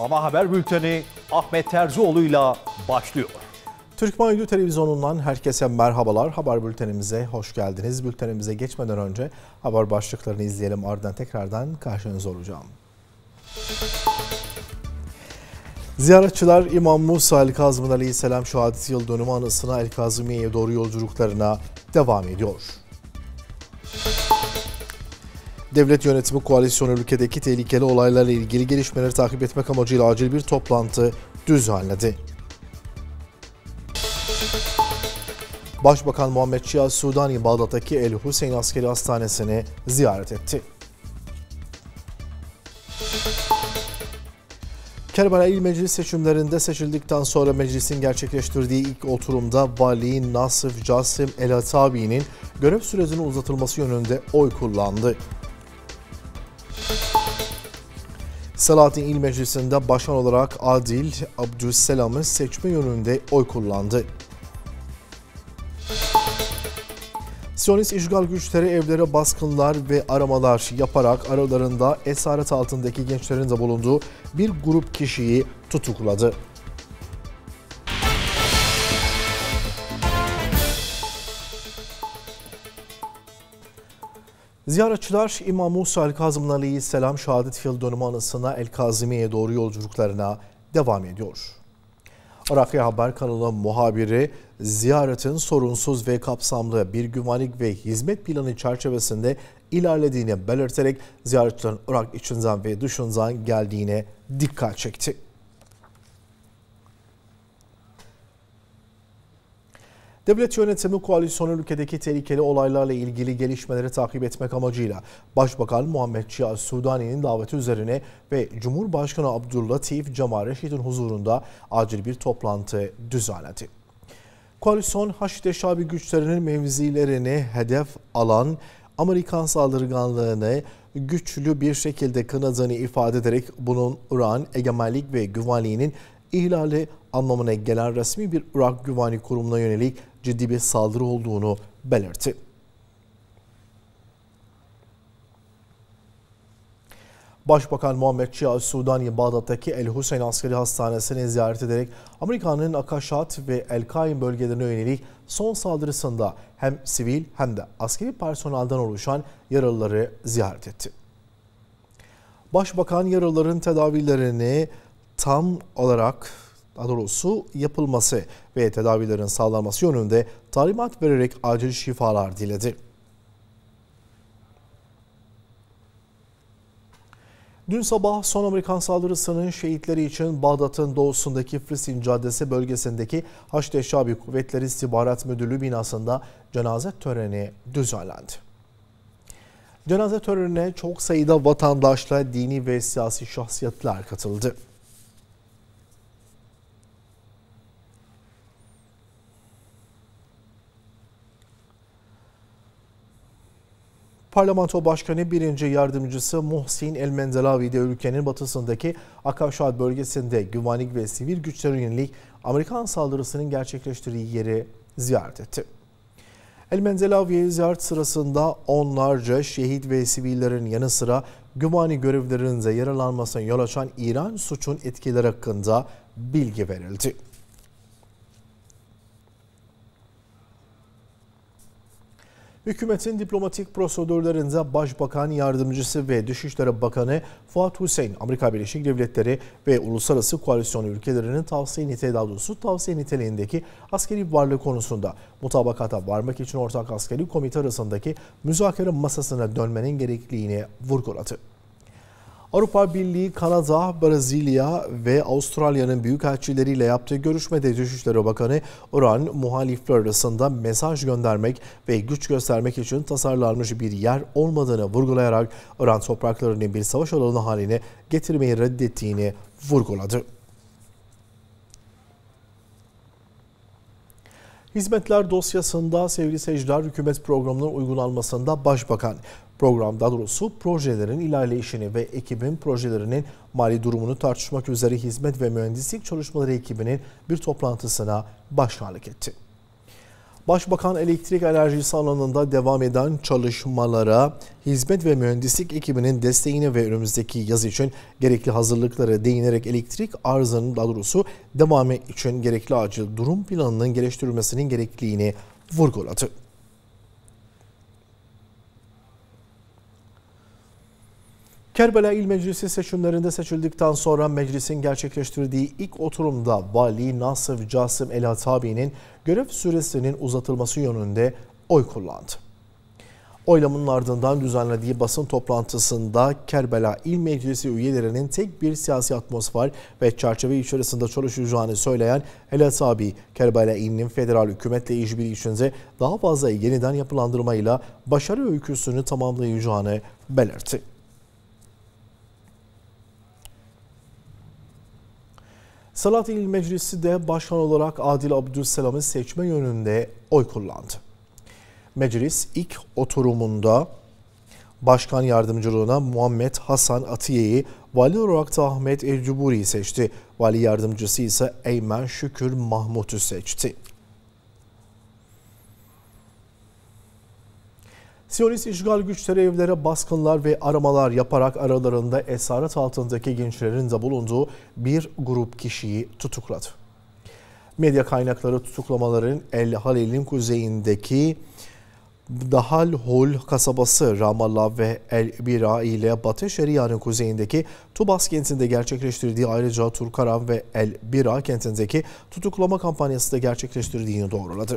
Ana Haber Bülteni Ahmet Terzioğlu'yla başlıyor. Türkmen Uydu Televizyonu'ndan herkese merhabalar. Haber bültenimize hoş geldiniz. Bültenimize geçmeden önce haber başlıklarını izleyelim. Ardından tekrardan karşınızda olacağım. Ziyaretçiler İmam Musa El-Kazım'ın Aleyhisselam şehadet yıl dönümü anısına El-Kazımiye'ye doğru yolculuklarına devam ediyor. Devlet yönetimi koalisyonu ülkedeki tehlikeli olaylarla ilgili gelişmeleri takip etmek amacıyla acil bir toplantı düzenledi. Başbakan Muhammed Şia Sudani Bağdat'taki El Hüseyin Askeri Hastanesi'ni ziyaret etti. Kerbela İl Meclis seçimlerinde seçildikten sonra meclisin gerçekleştirdiği ilk oturumda Vali Nasif Casim El-Atabi'nin görev süresinin uzatılması yönünde oy kullandı. Selahattin İl Meclisi'nde başkan olarak Adil Abdüsselam'ı seçme yönünde oy kullandı. Siyonist işgal güçleri evlere baskınlar ve aramalar yaparak aralarında esaret altındaki gençlerin de bulunduğu bir grup kişiyi tutukladı. Ziyaretçiler İmam Musa El-Kazım'ın Aleyhisselam şehadet yıl dönümü anısına El-Kazımiye'ye doğru yolculuklarına devam ediyor. Rakıya Haber kanalı muhabiri ziyaretin sorunsuz ve kapsamlı bir güvenlik ve hizmet planı çerçevesinde ilerlediğini belirterek ziyaretçilerin Irak içinden ve dışından geldiğine dikkat çekti. Devlet yönetimi koalisyonu ülkedeki tehlikeli olaylarla ilgili gelişmeleri takip etmek amacıyla Başbakan Muhammed Şia Sudani'nin daveti üzerine ve Cumhurbaşkanı Abdüllatif Cemal Reşid'in huzurunda acil bir toplantı düzenledi. Koalisyon Haçlı Şabi güçlerinin mevzilerini hedef alan Amerikan saldırganlığını güçlü bir şekilde kınadığını ifade ederek bunun Irak'ın egemenlik ve güvenliğinin ihlali anlamına gelen resmi bir Irak Güvenlik Kurumu'na yönelik ciddi bir saldırı olduğunu belirtti. Başbakan Muhammed Şia Sudani Bağdat'taki El Hüseyin Askeri Hastanesi'ni ziyaret ederek Amerika'nın Akaşat ve El-Kaim bölgelerine yönelik son saldırısında hem sivil hem de askeri personelden oluşan yaralıları ziyaret etti. Başbakan yaralıların tedavilerini tam olarak yapılması ve tedavilerin sağlanması yönünde talimat vererek acil şifalar diledi. Dün sabah son Amerikan saldırısının şehitleri için Bağdat'ın doğusundaki Filistin Caddesi bölgesindeki Haçlı Şabi Kuvvetleri İstihbarat Müdürlüğü binasında cenaze töreni düzenlendi. Cenaze törenine çok sayıda vatandaşla dini ve siyasi şahsiyetler katıldı. Parlamento Başkanı 1. Yardımcısı Muhsin El-Mendelavi de ülkenin batısındaki Akaşat bölgesinde güvenlik ve sivil güçlere yönelik Amerikan saldırısının gerçekleştirdiği yeri ziyaret etti. El-Mendelavi'ye ziyaret sırasında onlarca şehit ve sivillerin yanı sıra güvenlik görevlilerinde yaralanmasına yol açan İran suçun etkileri hakkında bilgi verildi. Hükümetin diplomatik prosedürlerinde Başbakan Yardımcısı ve Dışişleri Bakanı Fuat Hüseyin, Amerika Birleşik Devletleri ve Uluslararası Koalisyon ülkelerinin tavsiye niteliğindeki askeri varlığı konusunda mutabakata varmak için ortak askeri komite arasındaki müzakere masasına dönmenin gerekliliğini vurguladı. Avrupa Birliği, Kanada, Brezilya ve Avustralya'nın büyükelçileriyle yaptığı görüşmede Dışişleri Bakanı İran muhalifler arasında mesaj göndermek ve güç göstermek için tasarlanmış bir yer olmadığını vurgulayarak İran topraklarını bir savaş alanı haline getirmeyi reddettiğini vurguladı. Hizmetler dosyasında sevgili seyirciler, hükümet programının uygulanmasında Başbakan projelerin ilerleyişini ve ekibin projelerinin mali durumunu tartışmak üzere hizmet ve mühendislik çalışmaları ekibinin bir toplantısına başkanlık etti. Başbakan elektrik enerjisi alanında devam eden çalışmalara hizmet ve mühendislik ekibinin desteğine ve önümüzdeki yaz için gerekli hazırlıklara değinerek elektrik arzının daha doğrusu devamı için gerekli acil durum planının geliştirilmesinin gerekliliğini vurguladı. Kerbela İl Meclisi seçimlerinde seçildikten sonra meclisin gerçekleştirdiği ilk oturumda Vali Nasif Casım El-Hatabi'nin görev süresinin uzatılması yönünde oy kullandı. Oylamanın ardından düzenlediği basın toplantısında Kerbela İl Meclisi üyelerinin tek bir siyasi atmosfer ve çerçeve içerisinde çalışacağını söyleyen El-Hatabi, Kerbela İl'inin federal hükümetle işbirliği içinde daha fazla yeniden yapılandırmayla başarı öyküsünü tamamlayacağını belirtti. Salat İl Meclisi de başkan olarak Adil Abdülselam'ı seçme yönünde oy kullandı. Meclis ilk oturumunda başkan yardımcılığına Muhammed Hasan Atiye'yi, vali olarak da Ahmet El-Cuburi'yi seçti. Vali yardımcısı ise Eymen Şükür Mahmut'u seçti. Siyonist işgal güçleri evlere baskınlar ve aramalar yaparak aralarında esaret altındaki gençlerin de bulunduğu bir grup kişiyi tutukladı. Medya kaynakları tutuklamaların El Halil'in kuzeyindeki Dahalhul kasabası Ramallah ve El Bira ile Batı Şeria'nın kuzeyindeki Tubas kentinde gerçekleştirdiği, ayrıca Turkaran ve El Bira kentindeki tutuklama kampanyası da gerçekleştirdiğini doğruladı.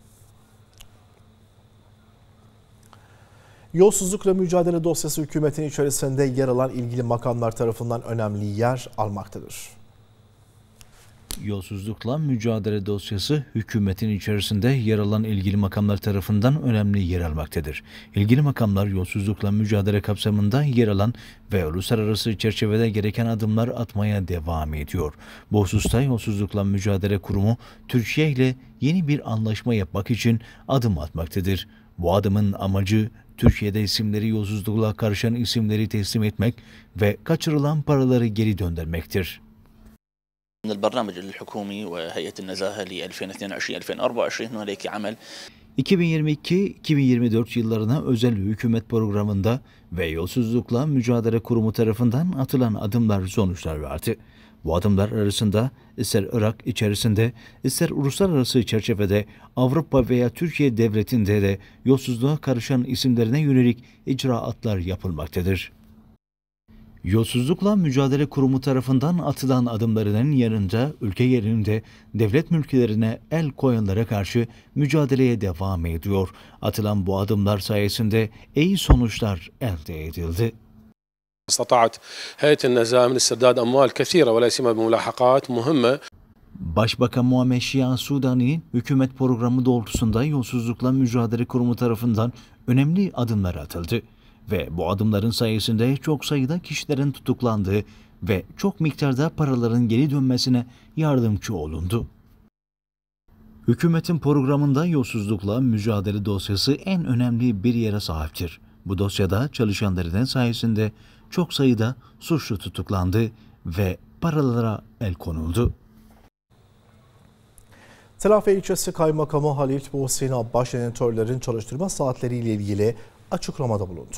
Yolsuzlukla mücadele dosyası hükümetin içerisinde yer alan ilgili makamlar tarafından önemli yer almaktadır. Yolsuzlukla mücadele dosyası hükümetin içerisinde yer alan ilgili makamlar tarafından önemli yer almaktadır. İlgili makamlar yolsuzlukla mücadele kapsamında yer alan ve uluslararası çerçevede gereken adımlar atmaya devam ediyor. Bu hususta Yolsuzlukla Mücadele Kurumu Türkiye ile yeni bir anlaşma yapmak için adım atmaktadır. Bu adımın amacı Türkiye'de isimleri yolsuzlukla karışan isimleri teslim etmek ve kaçırılan paraları geri döndürmektir. البرنامج الحكومي وهيئة النزاهة ل 2022-2024 هنالك عمل 2022-2024 yıllarına özel hükümet programında ve Yolsuzlukla Mücadele Kurumu tarafından atılan adımlar sonuçlar verdi. Bu adımlar arasında ister Irak içerisinde, ister uluslararası çerçevede Avrupa veya Türkiye devletinde de yolsuzluğa karışan isimlerine yönelik icraatlar yapılmaktadır. Yolsuzlukla Mücadele Kurumu tarafından atılan adımlarının yanında ülke yerinde devlet mülklerine el koyanlara karşı mücadeleye devam ediyor. Atılan bu adımlar sayesinde iyi sonuçlar elde edildi. استطاعت هيئة النزاهة من استرداد أموال كثيرة ولا سيما بملاحقات مهمة. Başbakan Muhammed Şia Sudani'nin hükümet programı doğrultusunda Yolsuzlukla Mücadele Kurumu tarafından önemli adımlar atıldı ve bu adımların sayesinde çok sayıda kişilerin tutuklandığı ve çok miktarda paraların geri dönmesine yardımcı olundu. Hükümetin programında yolsuzlukla mücadele dosyası en önemli bir yere sahiptir. Bu dosyada çalışanların sayesinde çok sayıda suçlu tutuklandı ve paralara el konuldu. Telafi ilçesi Kaymakamı Halil Muhsin Abbaş jeneratörlerin çalıştırma saatleriyle ilgili açıklamada bulundu.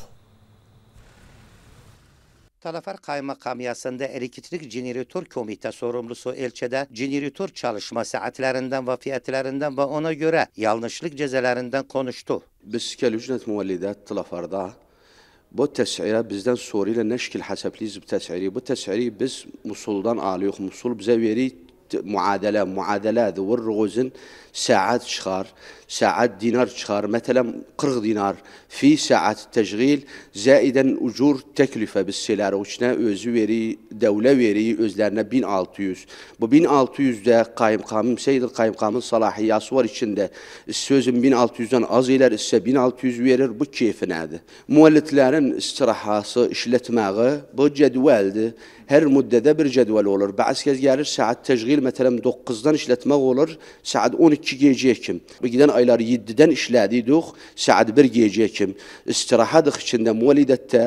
Talafer Kaymakamiyası'nda elektrik jeneratör komite sorumlusu ilçede jeneratör çalışma saatlerinden ve fiyatlerinden ve ona göre yanlışlık cezalarından konuştu. Biz kelücnet muvallidat Talafer'da bu tes'ire bizden soruyla neşkil hasepliyiz bu tes'iri. Bu tes'iri biz Musul'dan alıyoruz. Musul bize veri muadele والرغوزن ساعات شخار ساعات دينار شخار مثلا 40 دينار في ساعات التشغيل زائدا أجور تكلفة بالسلار وشنا özü veri devle veri özlerine 1600 bu 1600'de kaymakamım Seyyid Kaymakamın salahiyası var içinde sözün 1600'den az iler ise 1600 verir bu keyfinedir. Muhalletlerin istirahası işletmeği bu cedveldi. Her müddede bir cedvel olur. Bazı kez gelir saat teşgil mesela 9'dan işletmek olur. Saat 12 geceykim. Bu giden aylar 7'den işlediydik. Saat 1 geceykim. İstirahadık içinde muvalidette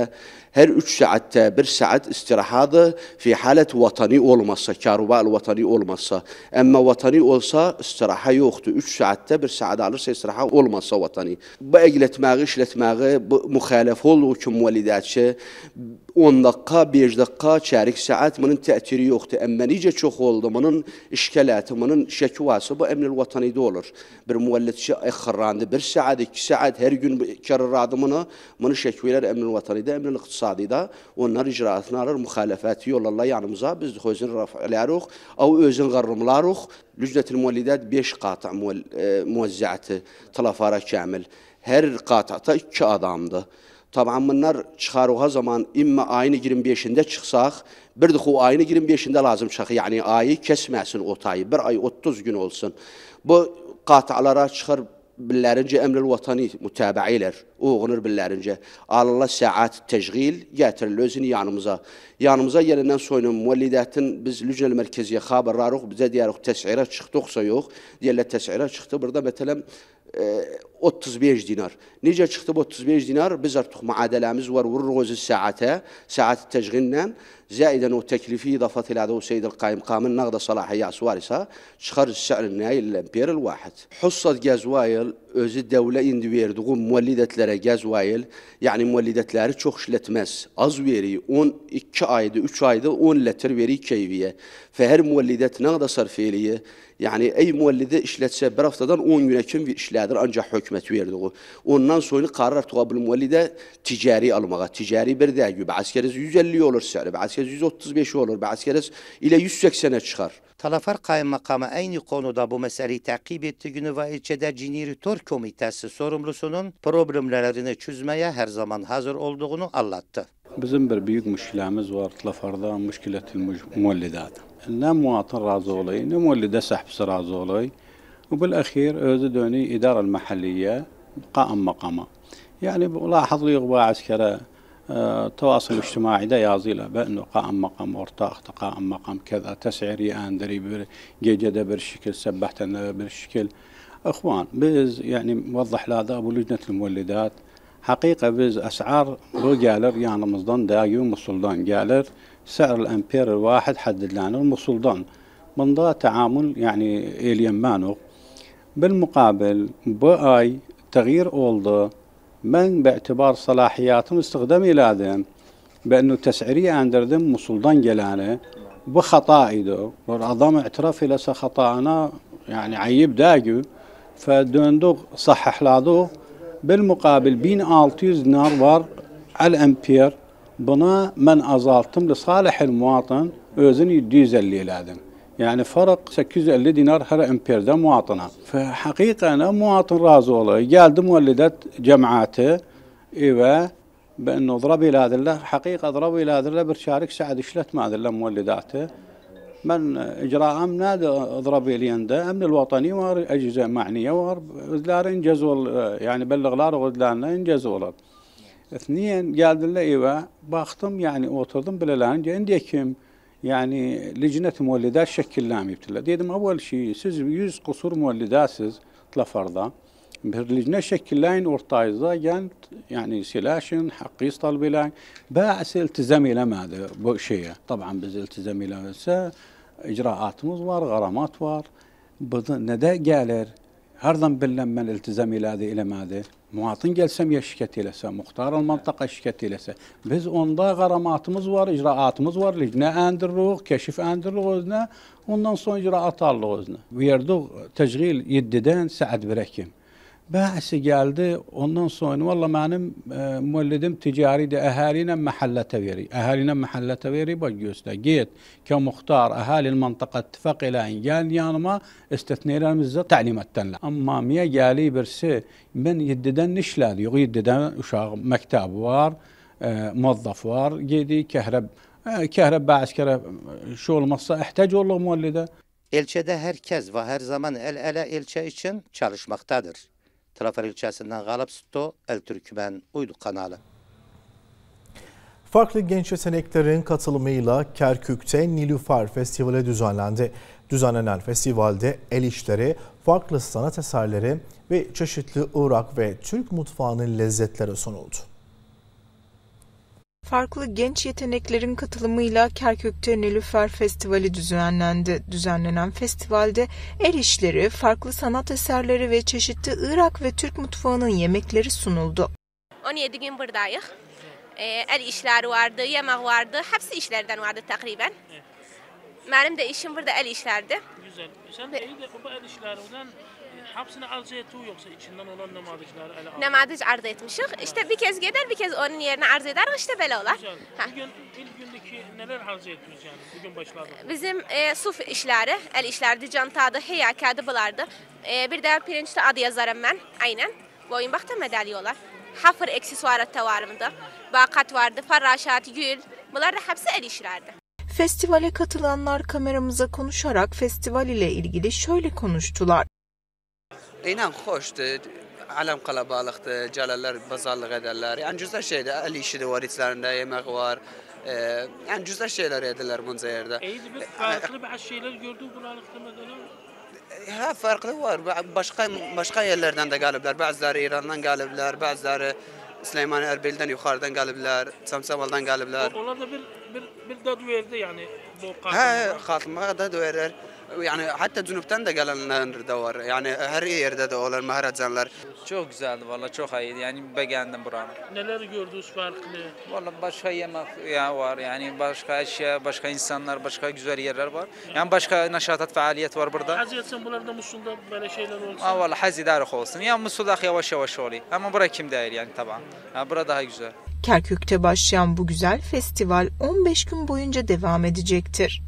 her 3 saatte 1 saat istirahatı fi halet vatani olmazsa, karubal vatani olmazsa. Ama vatani olsa istirahat yoktu. 3 saatte 1 saat alırsa istirahat olmazsa vatani. Bu egletmeği, işletmeği, bu muhalef olduğu için muvallidatçı 10 dakika, 5 dakika, çeyrek saat bunun tesiri yoktu. Ama nice çok oldu. Bunun işkelatı, bunun şekvası bu emnil vatanide olur. Bir muvallidçi ekharrandı. 1 saat, 2 saat her gün kararradı bunu şekviler emnil vatanide, emnil iktisadide. Onlar icraatını alır, muhalefeti yollarla yanımıza. Biz özün raf'larıq, av özün qarrımlarıq. Lücnetil muvallidat 5 qata muvazzaatı, talafara kamil. Her qata'ta 2 adamdı. Tabii bunlar çıkarığa zaman imma ayın 25'inde çıksak, bir de o ayın 25'inde lazım çıkar. Yani ayı kesmesin o ayı. Bir ay 30 gün olsun. Bu qata'lara çıkar billerince emril vatani mutabailer. Oğunur billerince. Allah saat teşgil getirir özünü yanımıza. Yanımıza gelinden sonra muvallidatın biz Lücnel Merkeziye haberlarıq. Bize diyarıq tes'ire çıktıksa yok. Diyerler tes'ire çıktı. Burada mesela 35 dinar. Nice çıktı bu 35 dinar? Biz artık muadelemiz var. Vururuz saate. Saat teşgilden. Zaiden o teklifi idafet ile o Seyyid el-Qaimqam'ın nağda salahiyası var ise çıkar sa'rın nâil l'empiyeril vahid. Hussat gazvayil özü devle indi verdiği muvallidetlere gazvayil yani muallidetleri çok işletmez. Az veri 12 ayda 3 ayda 10 litre veri keyfiye. Fe her muvallidet nağda sarfiyeliye yani ey muallide işletse bir haftadan 10 güne kim işlerdir ancak hükmet verdiği. Ondan sonra karar tuğabil muallide ticari almağa. Ticari bir değil. Bazı kere 150 olur sa'rı. Bazı kere 135 olur. Bazı kere ile 180'e çıkar. Talafar Kaymakamı aynı konuda bu meseleyi takip ettiği günü ve ilçede Jeneratör Komitesi sorumlusunun problemlerini çözmeye her zaman hazır olduğunu anlattı. Bizim bir büyük müşkilemiz var. Talafarda müşkiletil muvallidat. Ne muvatın razı olayı, ne muallide sahbisi razı olayı. وبالأخير أزدوني إدارة المحلية قائم مقامة. يعني لاحظ لي غباء عسكرة تواصل اجتماعي ده يازيله بأنه قائم مقام ورتاخ قائم مقام كذا تسعيري أندري جيجة بالشكل سبحتنا بالشكل أخوان بز يعني موضح هذا أبو لجنة المولدات حقيقة بز أسعار رو جالر يعني مصدان دايو مصلدان جالر سعر الأمبير الواحد حدد لنا المصلدان من ضا تعامل يعني اليمانو بالمقابل بأي تغيير أولده من باعتبار صلاحياتهم استخدامي لازم بأنه تسعيرية عندردم مصلدان جلانه بخطائده والعظام اعتراف إلى خطأنا يعني عيب داجو فدوندو صحح لادو بالمقابل بين 600 دينار var على الأمبير بنا من أزالتم لصالح المواطن özün 750 لازم يعني فرق 850 دينار her امبيرden muatına. فحقيقة أنا مواطن razı oluyor. Geldi مولدات جماعته ve بأنه اضرب إلى هذا الله حقيقة اضرب إلى هذا الله برشارك سعد işletme هذا الله مولداته من إجراء نادى اضرب إلي عنده أمن الوطني وار أجهزة معنية وار وذلار إنجزوا يعني بلغ لار وذلارنا إنجزوا. اثنين قال له إيوه باختم يعني أوتردم بلالان عندي كم يعني لجنة مولدات شكل لام يبتلى ديدم أول شيء سيز 100 قصور مولدات سيز طلفرضا بلجنة شكل لاين أورتايزا يعني سلاشن حقيس طلب لاين باعث التزامي لما هذا شيء طبعا بز التزامي لما إجراءات مزوار غرامات وار نداء جالر هرضا باللمن التزامي لهذا إلى ماذا مواطن جلسم يشكتي لسه مختار المنطقة شكتي لسه بز أنضا غرامات مزوار إجراءات مزوار لجنة أندروغ كشف أندروغنا وننصون إجراءات اللغزنا ويردو تشغيل يددان سعد بركم باعث geldi ondan sonra والله benim مولدم ticari de أهالينا محلة تبيري أهالينا محلة تبيري بجوستا جيت كمختار أهالي المنطقة اتفق إلى إن قال يانما استثنينا مزة تعليمات لا أما ميا جالي برسي من يددن نشلاد يددن وشاغ مكتب وار موظف وار جيدي كهرب باعث كهرب شغل مصة احتاج والله مولده. İlçede herkes ve her zaman el ele ilçe için çalışmaktadır. Talafar ilçesinden Galip Sütto, El Türkmen Uydu kanalı. Farklı genç yeteneklerin katılımıyla Kerkük'te Nilüfer Festivali düzenlendi. Düzenlenen festivalde el işleri, farklı sanat eserleri ve çeşitli Irak ve Türk mutfağının lezzetleri sunuldu. Farklı genç yeteneklerin katılımıyla Kerkük'te Nilüfer Festivali düzenlendi. Düzenlenen festivalde el işleri, farklı sanat eserleri ve çeşitli Irak ve Türk mutfağının yemekleri sunuldu. 17 gün buradayız. El işleri vardı, yemek vardı, hepsi işlerden vardı takriben. Benim de işim burada el işlerdi. Güzel. Sen de bu el işlerinden hepsini arz ettiği yoksa içinden olan nemadıcıları ele aldı? Nemadıc arz etmişik. İşte bir kez gider, bir kez onun yerine arz eder, işte böyle olur. Güzel. Bugün ilk gündeki neler arz ettiniz yani? Bugün başladı. Bizim suf işleri, el işlerdi, cantadı, heyakadı bulardı. Bir de pirinçte adı yazarım ben, aynen. Bu oyun bakta madalyalar. Hafır aksesuarı vardı, bakat vardı, farraşat, gül. Bunlar da hepsi el işlerdi. Festivale katılanlar kameramıza konuşarak festival ile ilgili şöyle konuştular. İnan hoştu. Alem kalabalıktı, calalar bazarlık ederler. Yani güzel şeydi. El işi de var içlerinde, yemek var. Yani güzel şeyler yediler bunca yerde. İyiydi biz farklı bazı şeyler gördük buralıkta mesela. Ha farklı var. Başka yerlerden de galipler. Bazıları İran'dan galipler, bazıları Süleyman Erbil'den yukarıdan galipler, Samsamal'dan galipler. Onlar da bir dadı verdi yani bu katılmaya da verir. Yani hatta cunubtan da gelenler de var. Yani her yerde de olan maharacanlar. Çok güzeldi valla, çok iyiydi. Yani beğendim buranı. Neler gördünüz farklı? Valla başka yemek var. Yani başka eşya, başka insanlar, başka güzel yerler var. Yani başka naşatat, faaliyet var burada. Haz etsen bunlarda Musul'da böyle şeyler olsun. Valla hazidarık olsun. Yani Musul'da yavaş yavaş oluyor. Ama bura kim değil yani tabii. Yani bura daha güzel. Kerkük'te başlayan bu güzel festival 15 gün boyunca devam edecektir.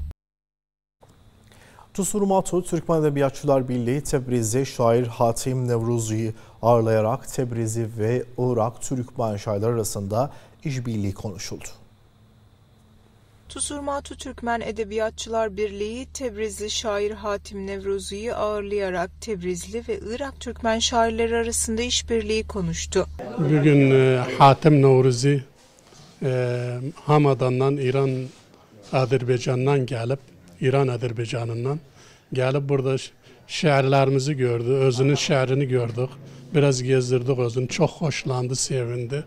Tusurmatu Türkmen Edebiyatçılar Birliği Tebriz'de şair Hatim Nevruzi'yi ağırlayarak Tebriz'i ve Irak Türkmen şairler arasında işbirliği konuşuldu. Tusurmatu Türkmen Edebiyatçılar Birliği Tebrizli şair Hatim Nevruzi'yi ağırlayarak Tebrizli ve Irak Türkmen şairleri arasında işbirliği konuştu. Bugün Hatim Nevruzi Hamadan'dan İran Azerbaycan'dan gelip İran Azerbaycan'ından gelip burada şairlerimizi gördü, özünün şairini gördük. Biraz gezdirdik özünü, çok hoşlandı, sevindi.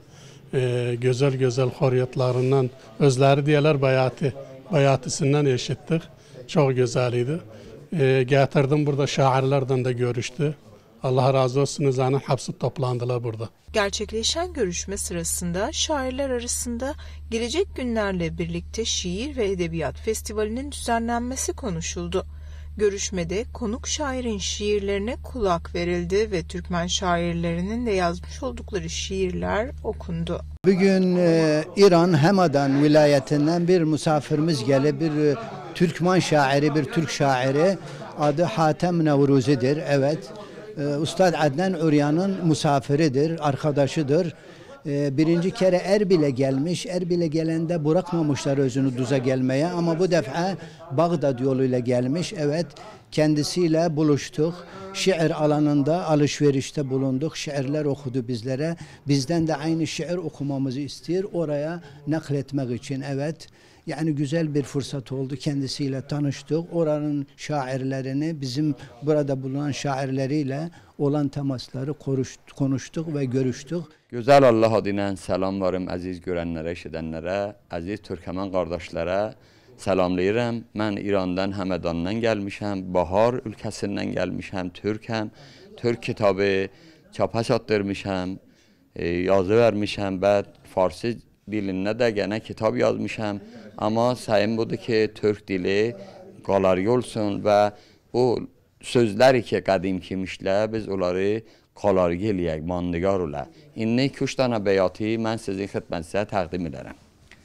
Güzel hürriyetlarından, özleri diyorlar bayatisinden eşittik. Çok güzeliydi. Getirdim burada şairlerden de görüştü. Allah razı olsun, zaten hepsi toplandılar burada. Gerçekleşen görüşme sırasında şairler arasında gelecek günlerle birlikte Şiir ve Edebiyat Festivali'nin düzenlenmesi konuşuldu. Görüşmede konuk şairin şiirlerine kulak verildi ve Türkmen şairlerinin de yazmış oldukları şiirler okundu. Bugün İran Hamadan vilayetinden bir misafirimiz geldi. Bir Türkmen şairi, bir Türk şairi. Adı Hatem Nevruzi'dir. Evet. Ustad Adnan Uryan'ın misafiridir, arkadaşıdır. Birinci kere Erbil'e gelmiş. Erbil'e gelende bırakmamışlar özünü Duz'a gelmeye ama bu defa Bağdat yoluyla gelmiş. Evet, kendisiyle buluştuk. Şiir alanında alışverişte bulunduk. Şiirler okudu bizlere. Bizden de aynı şiir okumamızı istiyor. Oraya nakletmek için, evet. Yani güzel bir fırsat oldu. Kendisiyle tanıştık. Oranın şairlerini, bizim burada bulunan şairleriyle olan temasları konuştuk ve görüştük. Güzel Allah adıyla selam varım aziz görenlere, eşidenlere, aziz Türkmen kardeşlere selamlayırım. Ben İran'dan, Həmədandan gelmişim, Bahar ülkesinden gelmişim, Türk'üm. Türk kitabı çapa çatdırmışım, yazı vermişim, ben Farsi dilinde de gene kitap yazmışım. Ama sayım budur ki Türk dili qaları olsun ve o sözləri ki qədim kimişlər, biz onları qaları eləyək, mandigar ola. İndi 2-3 dənə bəyatı mən sizin xidmətinizə təqdim edərəm.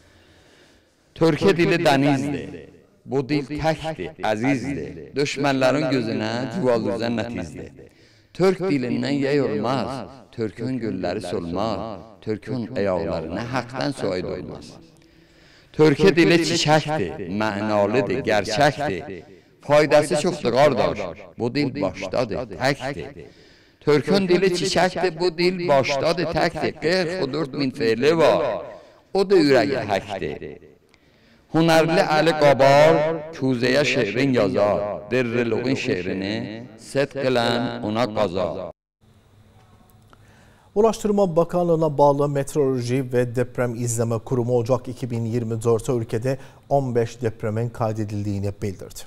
Türkiye dili dənizdir. Bu dil təkdir, əzizdir. Düşmənlərin gözünə cuvaldızən nətizdir. Türk dilindən yey olmaz, Türkün gülləri solmaz, Türkün əyaqlarına haqdan soyid olmaz. Türkiye dili çiçəkdir, mənalıdır, gerçəkdir. Faydası çoxdur qardaş, bu dil başdadır, təkdir. Türkün dili çiçəkdir, bu dil başdadır, təkdir. 44 min fe'li var, o da ürəyi həkdir. Hunərli Əli Qabar küzəyə şeirin yazar, Derrilog'un şeirini set qilən ona qazar. Ulaştırma Bakanlığı'na bağlı Meteoroloji ve Deprem İzleme Kurumu Ocak 2024'te ülkede 15 depremin kaydedildiğini bildirdi.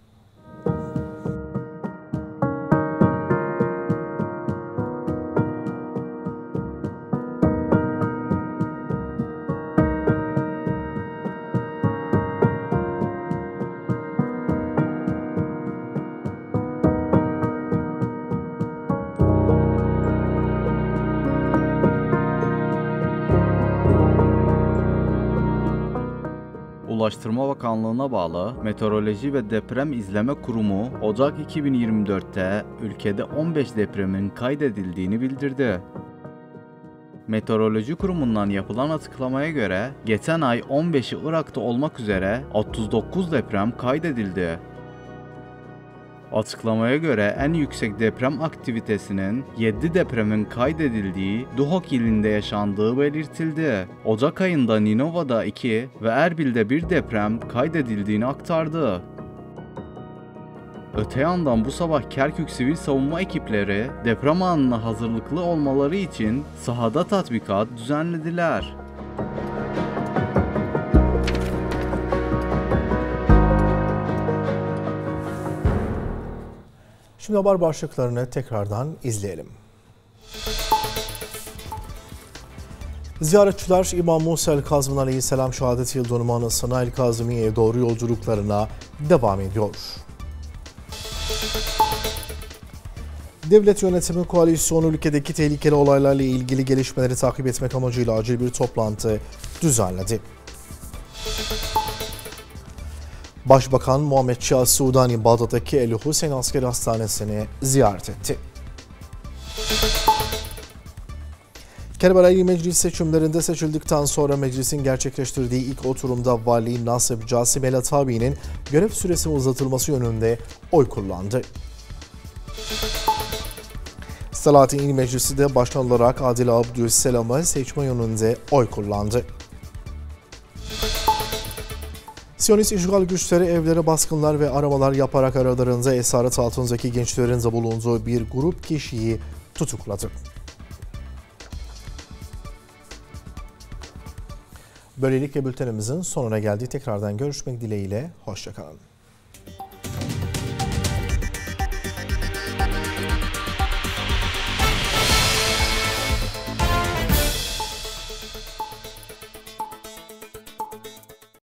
Ulaştırma Bakanlığı'na bağlı Meteoroloji ve Deprem İzleme Kurumu Ocak 2024'te ülkede 15 depremin kaydedildiğini bildirdi. Meteoroloji Kurumu'ndan yapılan açıklamaya göre geçen ay 15'i Irak'ta olmak üzere 39 deprem kaydedildi. Açıklamaya göre en yüksek deprem aktivitesinin 7 depremin kaydedildiği Duhok ilinde yaşandığı belirtildi. Ocak ayında Ninova'da 2 ve Erbil'de 1 deprem kaydedildiğini aktardı. Öte yandan bu sabah Kerkük Sivil Savunma ekipleri deprem anına hazırlıklı olmaları için sahada tatbikat düzenlediler. Şimdi haber başlıklarını tekrardan izleyelim. Ziyaretçiler İmam Musa el-Kazım Aleyhisselam şehadet yıl dönümü anısına El-Kazımiye'ye doğru yolculuklarına devam ediyor. Devlet Yönetimi Koalisyonu ülkedeki tehlikeli olaylarla ilgili gelişmeleri takip etmek amacıyla acil bir toplantı düzenledi. Başbakan Muhammed Şah Sudani Bağdat'taki El Hüseyin Askeri Hastanesi'ni ziyaret etti. Kerbela İl Meclis seçimlerinde seçildikten sonra meclisin gerçekleştirdiği ilk oturumda Vali Nasip Casim El Atabi'nin görev süresinin uzatılması yönünde oy kullandı. Selahattin İl Meclisi de başkan olarak Adil Abdülselam'ı seçme yönünde oy kullandı. Siyonist işgal güçleri evlere baskınlar ve aramalar yaparak aralarında esaret altındaki gençlerin de bulunduğu bir grup kişiyi tutukladı. Böylelikle bültenimizin sonuna geldi. Tekrardan görüşmek dileğiyle. Hoşça kalın.